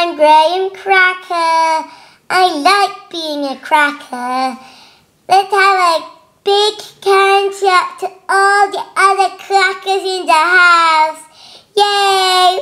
I'm Graham Cracker. I like being a cracker. Let's have a big count up to all the other crackers in the house. Yay!